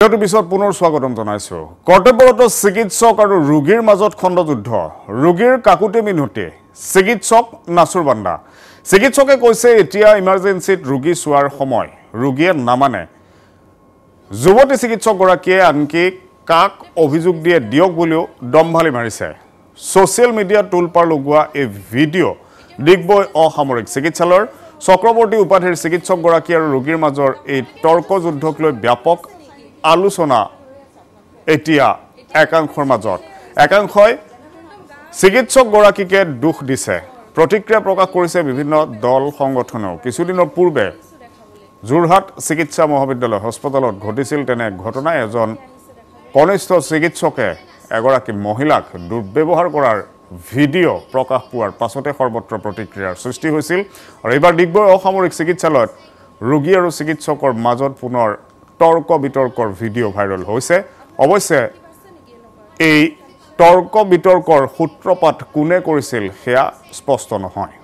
পিছত পুনৰ স্বাগতম জনাইছো কৰ্তব্যৰত চিকিৎসক আৰু ৰোগীৰ মাজত খণ্ডযুদ্ধ ৰোগীৰ কাকুতি মিনতি চিকিৎসক নাছুৰবান্দা চিকিৎসকে কৈছে এতিয়া ইমাৰ্জেন্সিত ৰোগী চোৱাৰ সময় ৰোগীয়ে নামানে যুৱতী চিকিৎসক গৰাকীয়ে আনকি কাক অভিযোগ দিয়ে দিয়ক বুলিও দমভালি মাৰিছে সোশ্যাল মিডিয়া টুলপাৰ লগোৱা এই ভিডিঅ' দিগবৈ অসামৰিক চিকিৎসালয়ৰ চক্ৰৱৰ্তী উপাধিৰ চিকিৎসক গৰাকী আৰু ৰোগীৰ মাজৰ এই তৰ্ক যুদ্ধক লৈ ব্যাপক আলোচনা এতিয়া একাংশৰ মাজত একাংশই চিকিৎসক গৰাকীকে দুখ দিছে প্ৰতিক্ৰিয়া প্ৰকাশ কৰিছে বিভিন্ন দল সংগঠনেও কিছুদিনৰ পূৰ্বে যোৰহাট চিকিৎসা মহাবিদ্যালয় হাস্পতালত ঘটিছিল তেনে ঘটনায় এজন কনিষ্ঠ চিকিৎসকে এগৰাকী মহিলাক দুৰ্ব্যৱহাৰ কৰাৰ ভিডিঅ' প্ৰকাশ পোৱাৰ পাছতে সৰ্বত্ৰ প্ৰতিক্ৰিয়াৰ সৃষ্টি হৈছিল আৰু এইবাৰ দিগবৈ অসামৰিক চিকিৎসালয়ত ৰোগী আৰু চিকিৎসকৰ মাজত পুনৰ তৰ্ক বিতৰ্কৰ ভিডিঅ' ভাইৰেল হৈছে অৱশ্যে এই তৰ্ক বিতৰ্কৰ সূত্ৰপাত কোনে কৰিছিল সেয়া স্পষ্ট নহয়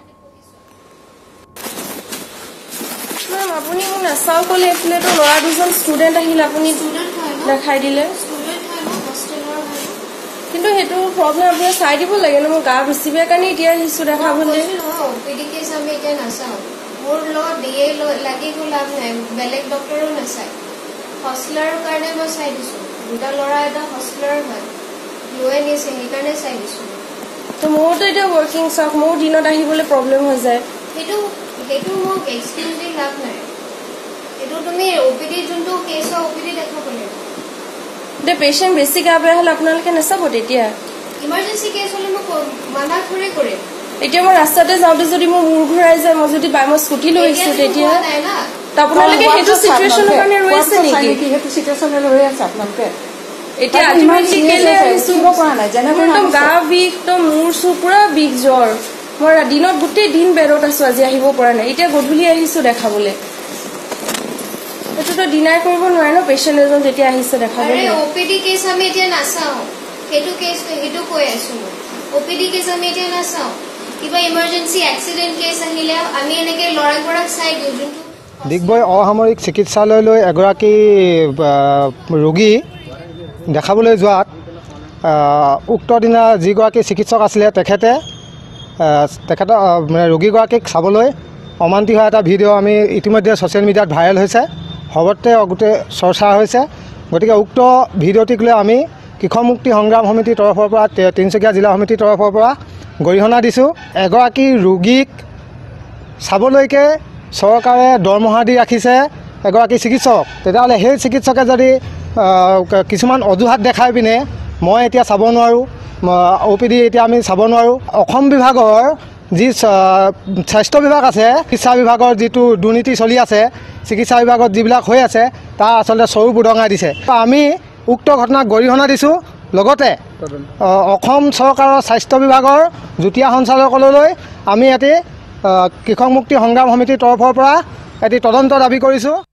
আপুনি মোক নাচাও ক'লে এফালেতো ল'ৰা দুজন ষ্টুডেণ্ট আহিল আপুনি দেখাই দিলে কিন্তু সেইটো প্ৰব্লেম আপুনি চাই দিব লাগে ন মোৰ গা বেছি বেয়া কাৰণে এতিয়া আহিছোঁ দেখাবলৈ মোৰ লগত দিয়ে লাগি গ'ল আপোনাৰ বেলেগ ডক্টৰো নাচায় হস্পিটেলৰ কাৰণে মই চাই দিছোঁ দুটা ল'ৰা এটা হস্পিটেলৰ হয় লৈ নিছে সেইকাৰণে চাই দিছোঁ তো মোৰতো এতিয়া ৱৰ্কিং ষ্টক মোৰ দিনত আহিবলৈ প্ৰব্লেম হৈ যায় সেইটো মোক এক্সকিউজ দি লাভ নাই সেইটো তুমি অপিডি যোনটো কেছ হয় অপিডি দেখাব লাগিব এতিয়া পেচেণ্ট বেছি গা বেয়া হ'লে আপোনালোকে নাচাব তেতিয়া ইমাৰ্জেঞ্চি কেছ হ'লে মোক মানা কৰি কৰিম এতিয়া মই ৰাস্তাতে যাওঁতে যদি মোৰ মূৰ ঘূৰাই যায় মই যদি মই স্কুটি লৈ আহিছোঁ তেতিয়া আপোনালোকে সেইটো চিটুৱেশ্যনৰ কাৰণে ৰৈ আছে নেকি সেইটো চিটুৱেশ্যনে ৰৈ আছে আপোনালোকে এতিয়া আল্টিমেটলি কেলে আহিছোঁ একদম গা বিষ তো মূৰ চুৰ পুৰা বিষ জ্বৰ মই দিনত গোটেই দিন বেৰত আছোঁ আজি আহিব পৰা নাই এতিয়া গধূলি আহিছোঁ দেখাবলৈ এইটোতো ডিনাই কৰিব নোৱাৰে ন পেচেণ্ট এজন যেতিয়া আহিছে দেখাবলৈ অপিডি কেছ আমি এতিয়া নাচাওঁ সেইটো কেছ সেইটো কৈ আছোঁ মই অপিডি কেছ আমি এতিয়া নাচাওঁ কিবা ইমাৰ্জেঞ্চি এক্সিডেণ্ট কেছ আহিলে আমি এনেকৈ ল'ৰাগৰাক চাই দিওঁ যোনটো দিগবৈ অসামৰিক চিকিৎসালয়লৈ এগৰাকী ৰোগী দেখাবলৈ যোৱাত উক্ত দিনা যিগৰাকী চিকিৎসক আছিলে তেখেতৰ ৰোগীগৰাকীক চাবলৈ অমান্তি হোৱা এটা ভিডিঅ' আমি ইতিমধ্যে ছ'চিয়েল মিডিয়াত ভাইৰেল হৈছে সৰ্বত্ৰে গোটেই চৰ্চা হৈছে গতিকে উক্ত ভিডিঅ'টিক লৈ আমি কৃষক মুক্তি সংগ্ৰাম সমিতিৰ তৰফৰ পৰা তিনিচুকীয়া জিলা সমিতিৰ তৰফৰ পৰা গৰিহণা দিছোঁ এগৰাকী ৰোগীক চাবলৈকে চৰকাৰে দৰমহা দি ৰাখিছে এগৰাকী চিকিৎসক তেতিয়াহ'লে সেই চিকিৎসকে যদি কিছুমান অজুহাত দেখাই পিনে মই এতিয়া চাব নোৱাৰোঁ অপিডি এতিয়া আমি চাব নোৱাৰোঁ অসম বিভাগৰ যি স্বাস্থ্য বিভাগ আছে চিকিৎসা বিভাগৰ যিটো দুৰ্নীতি চলি আছে চিকিৎসা বিভাগত যিবিলাক হৈ আছে তাৰ আচলতে চৰু বুধঙাই দিছে আমি উক্ত ঘটনাক গৰিহণা দিছোঁ লগতে অসম চৰকাৰৰ স্বাস্থ্য বিভাগৰ যুটীয়া সঞ্চালকালয়লৈ আমি এটি কৃষক মুক্তি সংগ্ৰাম সমিতিৰ তৰফৰ পৰা এটি তদন্ত দাবী কৰিছোঁ।